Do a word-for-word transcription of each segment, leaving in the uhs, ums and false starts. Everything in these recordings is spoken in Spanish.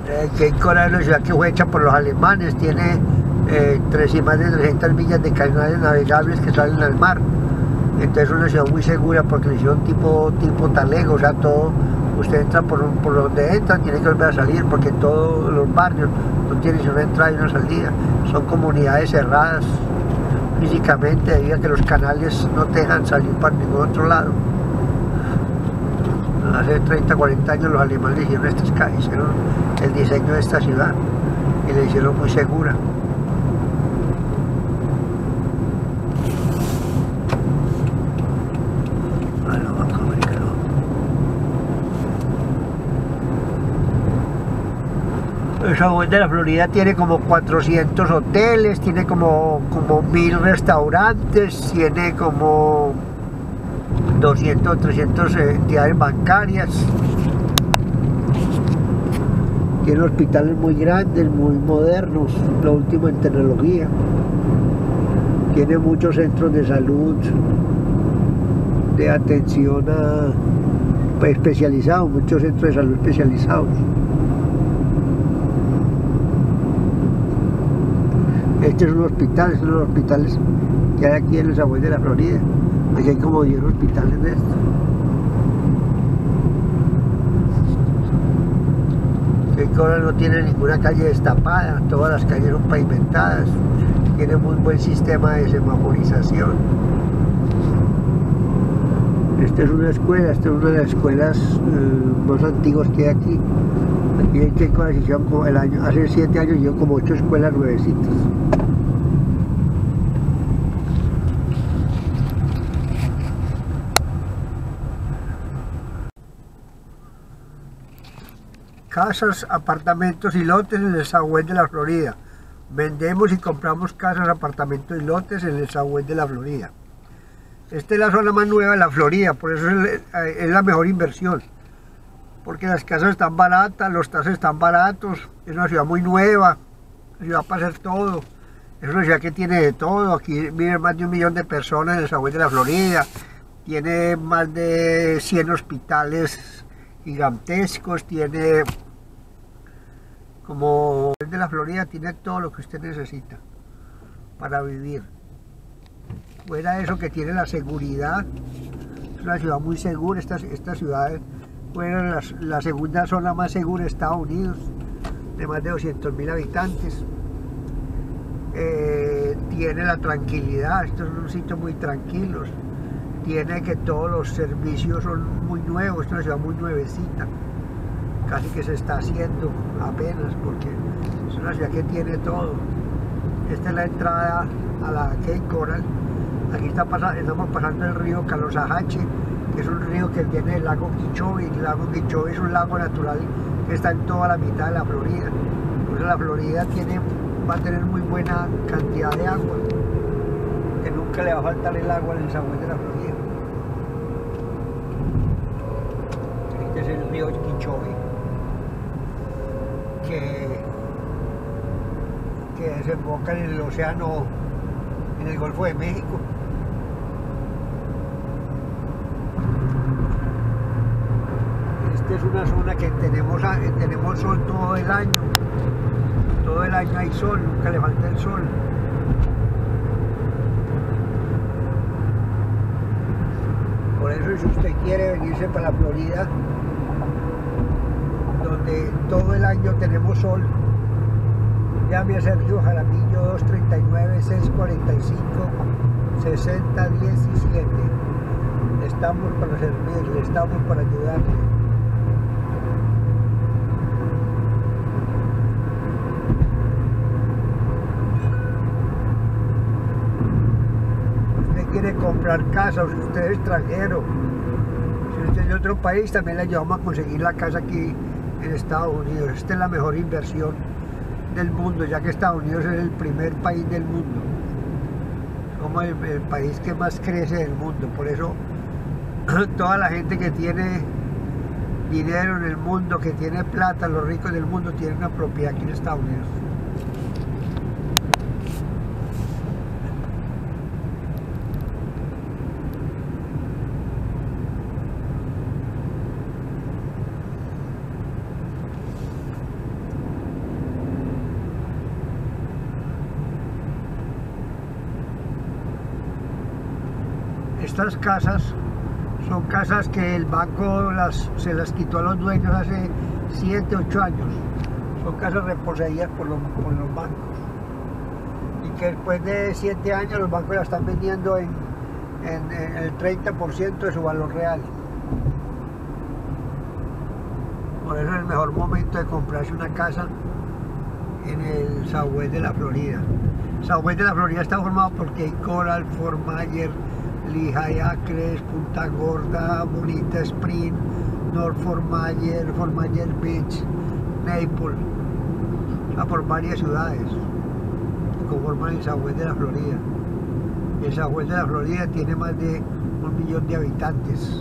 Eh, Cape Coral es una ciudad que fue hecha por los alemanes, tiene eh, tres y más de trescientas millas de canales navegables que salen al mar. Entonces es una ciudad muy segura porque le hicieron tipo, tipo talego, o sea, todo, usted entra por, por donde entra, tiene que volver a salir porque todos los barrios no tienen ni una entrada y una salida, son comunidades cerradas físicamente, debido a que los canales no te dejan salir para ningún otro lado. Hace treinta, cuarenta años los alemanes hicieron estas calles, hicieron el diseño de esta ciudad y la hicieron muy segura. El San Juan de la Florida tiene como cuatrocientos hoteles, tiene como, como mil restaurantes, tiene como doscientas o trescientas entidades bancarias, tiene hospitales muy grandes, muy modernos, lo último en tecnología, tiene muchos centros de salud, de atención a, pues, especializados, muchos centros de salud especializados. Este es un hospital, estos son los hospitales que hay aquí en el San Juan de la Florida. Aquí hay como diez hospitales de estos. Que ahora no tiene ninguna calle destapada, todas las calles son pavimentadas, tiene muy buen sistema de semaforización. Esta es una escuela, esta es una de las escuelas eh, más antiguas que hay aquí. Aquí en Cape Coral hicieron como el año, hace siete años hicieron como ocho escuelas nuevecitas. Casas, apartamentos y lotes en el San Juan de la Florida. Vendemos y compramos casas, apartamentos y lotes en el San Juan de la Florida. Esta es la zona más nueva de la Florida, por eso es, es la mejor inversión. Porque las casas están baratas, los taxes están baratos, es una ciudad muy nueva, una ciudad para hacer todo. Es una ciudad que tiene de todo, aquí viven más de un millón de personas en el San Juan de la Florida. Tiene más de cien hospitales gigantescos, tiene como el de la Florida, tiene todo lo que usted necesita para vivir. Fuera de eso que tiene la seguridad, es una ciudad muy segura, esta, esta ciudad fue la, la segunda zona más segura de Estados Unidos, de más de doscientos mil habitantes. Eh, tiene la tranquilidad, esto es un sitio muy tranquilo, tiene que todos los servicios son muy nuevos, es una ciudad muy nuevecita, casi que se está haciendo apenas, porque es una ciudad que tiene todo. Esta es la entrada a la Cape Coral. Aquí está pasando, estamos pasando el río Caloosahatchee, que es un río que viene del lago Okeechobee. El lago Okeechobee es un lago natural que está en toda la mitad de la Florida. Por eso la Florida tiene, va a tener muy buena cantidad de agua, que nunca le va a faltar el agua en el San Juan de la Florida. Este es el río Okeechobee, que, que desemboca en el océano, en el Golfo de México. Esta es una zona que tenemos, tenemos sol todo el año, todo el año hay sol, nunca le falta el sol. Por eso, si usted quiere venirse para la Florida, donde todo el año tenemos sol, llame a Sergio Jaramillo, dos tres nueve, seis cuatro cinco, seis cero uno siete. Estamos para servirle, estamos para ayudarle. Usted quiere comprar casa, o si usted es extranjero, si usted es de otro país, también le ayudamos a conseguir la casa aquí en Estados Unidos. Esta es la mejor inversión del mundo, ya que Estados Unidos es el primer país del mundo, como el, el país que más crece del mundo. Por eso toda la gente que tiene dinero en el mundo, que tiene plata, los ricos del mundo tienen una propiedad aquí en Estados Unidos. estas casas son casas que el banco las, se las quitó a los dueños hace siete, ocho años. Son casas reposeídas por los, por los bancos. Y que después de siete años los bancos las están vendiendo en, en, en el treinta por ciento de su valor real. Por eso es el mejor momento de comprarse una casa en el Southwest de la Florida. Southwest de la Florida está formado por Cape Coral, Fort Myers, Lehigh Acres, Punta Gorda, Bonita Spring, North Fort Myers, Fort Myers Beach, Naples, o sea, por varias ciudades que conforman el Southwest de la Florida. El Southwest de la Florida tiene más de un millón de habitantes.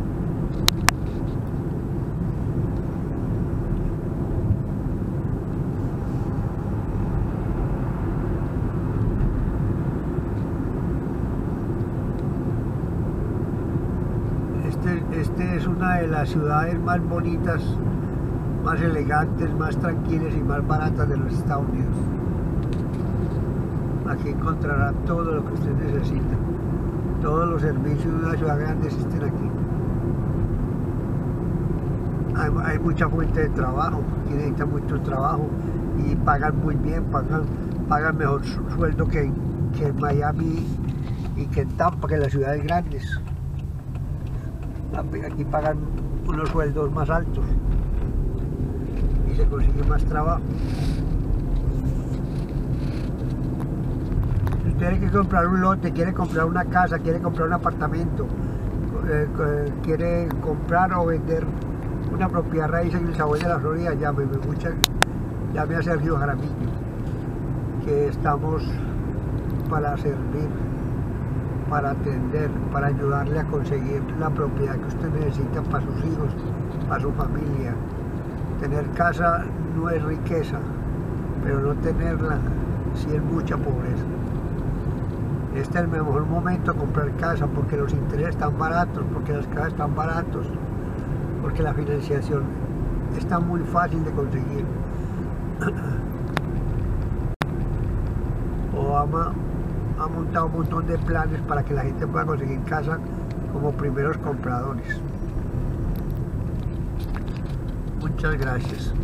Este, este es una de las ciudades más bonitas, más elegantes, más tranquilas y más baratas de los Estados Unidos. Aquí encontrará todo lo que usted necesita. Todos los servicios de una ciudad grande existen aquí. Hay, hay mucha fuente de trabajo, aquí necesitan mucho trabajo y pagan muy bien, pagan, pagan mejor sueldo que, que en Miami y que en Tampa, que en las ciudades grandes. Aquí pagan unos sueldos más altos y se consigue más trabajo. Si usted quiere comprar un lote, quiere comprar una casa, quiere comprar un apartamento, eh, quiere comprar o vender una propiedad raíz en el Southwest de la Florida, llámeme, mucha, llame a Sergio Jaramillo, que estamos para servir, para atender, para ayudarle a conseguir la propiedad que usted necesita para sus hijos, para su familia. Tener casa no es riqueza, pero no tenerla sí es mucha pobreza. Este es el mejor momento de comprar casa porque los intereses están baratos, porque las casas están baratos, porque la financiación está muy fácil de conseguir. Obama ha montado un montón de planes para que la gente pueda conseguir casa como primeros compradores. Muchas gracias.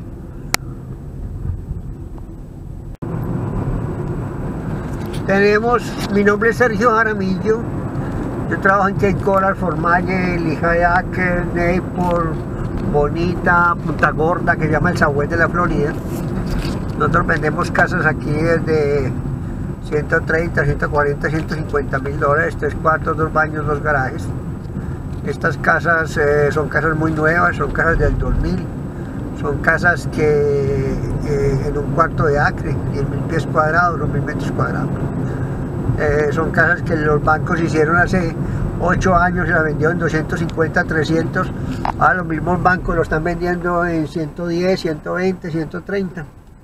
Tenemos, mi nombre es Sergio Jaramillo, yo trabajo en Cape Coral, Fort Myers, Lehigh Acres, Naples, Bonita, Punta Gorda, que se llama el Southwest de la Florida. Nosotros vendemos casas aquí desde ciento treinta, ciento cuarenta, ciento cincuenta mil dólares, tres cuartos, dos baños, dos garajes. Estas casas eh, son casas muy nuevas, son casas del dos mil, son casas que eh, en un cuarto de acre, diez mil pies cuadrados, dos mil metros cuadrados. Eh, son casas que los bancos hicieron hace ocho años y las vendieron en doscientos cincuenta, trescientos. Ahora los mismos bancos lo están vendiendo en ciento diez, ciento veinte, ciento treinta.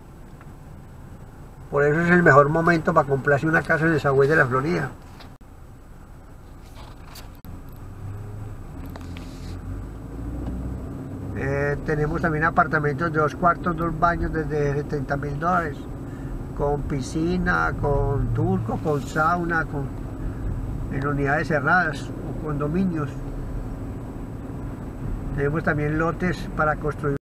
Por eso es el mejor momento para comprarse una casa en el Southwest de la Florida. Eh, tenemos también apartamentos de dos cuartos, dos baños desde setenta mil dólares, con piscina, con turco, con sauna, con, en unidades cerradas o condominios. Tenemos también lotes para construir